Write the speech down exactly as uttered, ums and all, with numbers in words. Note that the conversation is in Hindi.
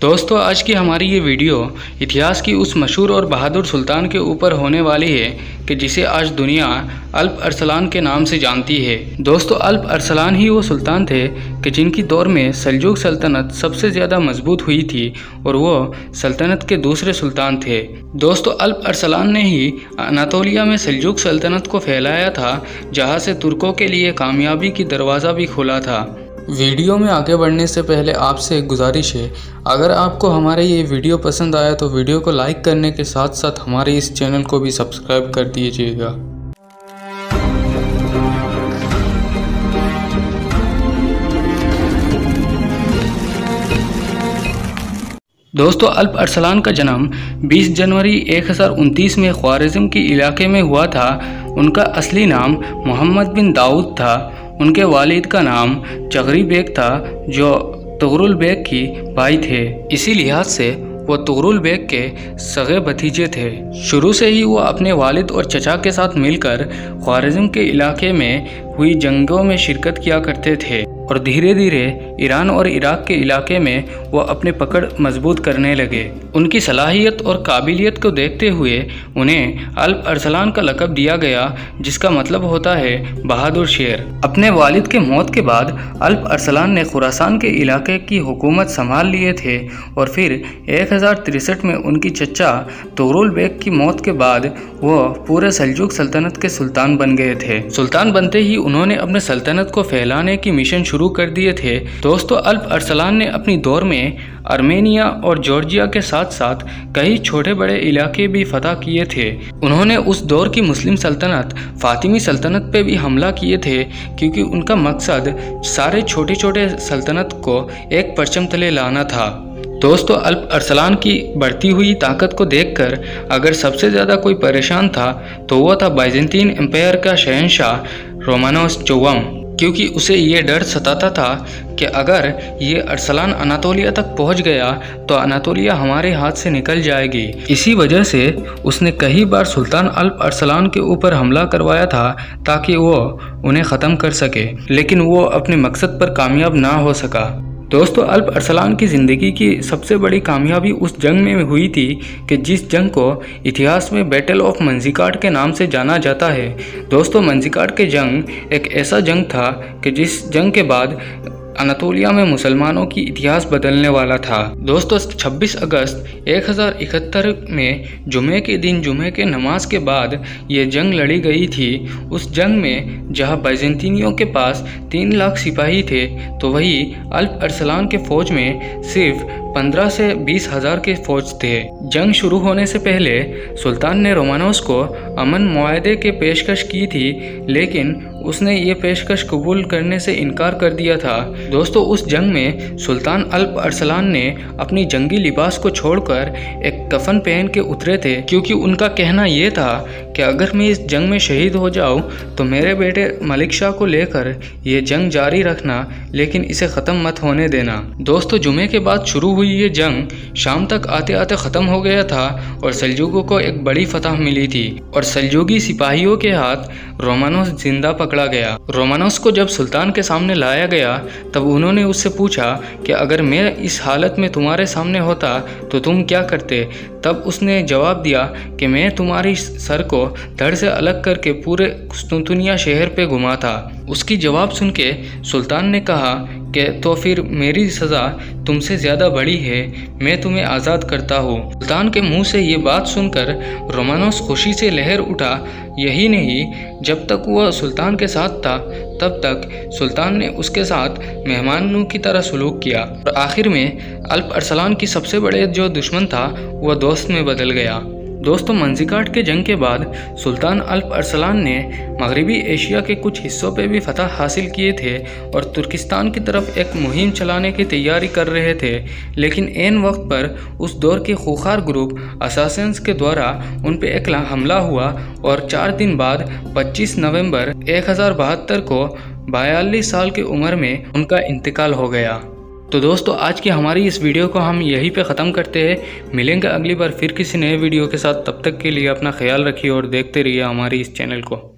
दोस्तों आज की हमारी ये वीडियो इतिहास की उस मशहूर और बहादुर सुल्तान के ऊपर होने वाली है कि जिसे आज दुनिया अल्प अरसलान के नाम से जानती है। दोस्तों अल्प अरसलान ही वो सुल्तान थे कि जिनकी दौर में सल्जूक सल्तनत सबसे ज़्यादा मजबूत हुई थी और वो सल्तनत के दूसरे सुल्तान थे। दोस्तों अल्प अरसलान ने ही अनातोलिया में सल्जूक सल्तनत को फैलाया था, जहाँ से तुर्कों के लिए कामयाबी की दरवाज़ा भी खोला था। वीडियो में आगे बढ़ने से पहले आपसे एक गुजारिश है, अगर आपको हमारे ये वीडियो पसंद आया तो वीडियो को लाइक करने के साथ साथ हमारे इस चैनल को भी सब्सक्राइब कर दीजिएगा। दोस्तों अल्प अरसलान का जन्म बीस जनवरी एक हज़ार उनतीस में ख्वारिज़्म के इलाके में हुआ था। उनका असली नाम मोहम्मद बिन दाऊद था। उनके वालिद का नाम चगरी बेग था, जो तुगरुल बेग की भाई थे। इसी लिहाज से वो तुगरुल बेग के सगे भतीजे थे। शुरू से ही वो अपने वालिद और चचा के साथ मिलकर ख्वारिज़्म के इलाके में हुई जंगों में शिरकत किया करते थे और धीरे धीरे ईरान और इराक के इलाके में वो अपने पकड़ मजबूत करने लगे। उनकी सलाहियत और काबिलियत को देखते हुए उन्हें अल्प अरसलान का लक़ब दिया गया, जिसका मतलब होता है बहादुर शेर। अपने वालिद के मौत के बाद अल्प अरसलान ने खुरासान के इलाके की हुकूमत संभाल लिए थे और फिर एक हज़ार तिरसठ में उनकी चचा तुगरुल बेग की मौत के बाद वो पूरे सल्जूक सल्तनत के सुल्तान बन गए थे। सुल्तान बनते ही उन्होंने अपने सल्तनत को फैलाने की मिशन शुरू कर दिए थे। दोस्तों अल्प अरसलान ने अपनी दौर में आर्मेनिया और जॉर्जिया के साथ साथ कई छोटे बड़े इलाके भी फतह किए थे। उन्होंने उस दौर की मुस्लिम सल्तनत फातिमी सल्तनत पे भी हमला किए थे, क्योंकि उनका मकसद सारे छोटे छोटे सल्तनत को एक परचम तले लाना था। दोस्तों अल्प अरसलान की बढ़ती हुई ताकत को देखकर अगर सबसे ज़्यादा कोई परेशान था तो वो था बाइजेंटीन एम्पायर का शहंशाह रोमानोस चौवम, क्योंकि उसे ये डर सताता था कि अगर ये अरसलान अनातोलिया तक पहुंच गया तो अनातोलिया हमारे हाथ से निकल जाएगी। इसी वजह से उसने कई बार सुल्तान अल्प अरसलान के ऊपर हमला करवाया था ताकि वो उन्हें ख़त्म कर सके, लेकिन वो अपने मकसद पर कामयाब ना हो सका। दोस्तों अल्प अरसलान की ज़िंदगी की सबसे बड़ी कामयाबी उस जंग में हुई थी कि जिस जंग को इतिहास में बैटल ऑफ मंजिकाट के नाम से जाना जाता है। दोस्तों मंजिकाट के जंग एक ऐसा जंग था कि जिस जंग के बाद अनातोलिया में मुसलमानों की इतिहास बदलने वाला था। दोस्तों छब्बीस अगस्त एक हज़ार इकहत्तर में जुमे के दिन जुमे के नमाज के बाद ये जंग लड़ी गई थी। उस जंग में जहां बाइजेंटीनियों के पास तीन लाख सिपाही थे तो वही अल्प अरसलान के फौज में सिर्फ पंद्रह से बीस हजार के फौज थे। जंग शुरू होने से पहले सुल्तान ने रोमानोस को अमन मुआहदे के पेशकश की थी, लेकिन उसने ये पेशकश कबूल करने से इनकार कर दिया था। दोस्तों उस जंग में सुल्तान अल्प अरसलान ने अपनी जंगी लिबास को छोड़कर एक कफन पहन के उतरे थे, क्योंकि उनका कहना ये था कि अगर मैं इस जंग में शहीद हो जाऊं तो मेरे बेटे मलिक शाह को लेकर ये जंग जारी रखना, लेकिन इसे ख़त्म मत होने देना। दोस्तों जुमे के बाद शुरू हुई ये जंग शाम तक आते आते ख़त्म हो गया था और सल्जूकों को एक बड़ी फतह मिली थी और सल्जूकी सिपाहियों के हाथ रोमानोस जिंदा पकड़ा गया। रोमानोस को जब सुल्तान के सामने लाया गया तब उन्होंने उससे पूछा कि अगर मैं इस हालत में तुम्हारे सामने होता तो तुम क्या करते। तब उसने जवाब दिया कि मैं तुम्हारी सर को धड़ से अलग करके पूरे कुस्तुनतुनिया शहर पे घुमाता। उसकी जवाब सुन के सुल्तान ने कहा कि तो फिर मेरी सज़ा तुमसे ज़्यादा बड़ी है, मैं तुम्हें आज़ाद करता हूँ। सुल्तान के मुंह से ये बात सुनकर रोमानोस खुशी से लहर उठा। यही नहीं, जब तक वह सुल्तान के साथ था तब तक सुल्तान ने उसके साथ मेहमानों की तरह सलूक किया और आखिर में अल्प अरसलान की सबसे बड़े जो दुश्मन था वह दोस्त में बदल गया। दोस्तों मंजिकाट के जंग के बाद सुल्तान अल्प अरसलान ने मगरबी एशिया के कुछ हिस्सों पे भी फतह हासिल किए थे और तुर्किस्तान की तरफ एक मुहिम चलाने की तैयारी कर रहे थे, लेकिन ऐन वक्त पर उस दौर के खूंखार ग्रुप असासिन्स के द्वारा उन पे एक हमला हुआ और चार दिन बाद पच्चीस नवंबर एक हज़ार बहत्तर को बयालीस साल की उम्र में उनका इंतकाल हो गया। तो दोस्तों आज की हमारी इस वीडियो को हम यहीं पे ख़त्म करते हैं। मिलेंगे अगली बार फिर किसी नए वीडियो के साथ। तब तक के लिए अपना ख्याल रखिए और देखते रहिए हमारी इस चैनल को।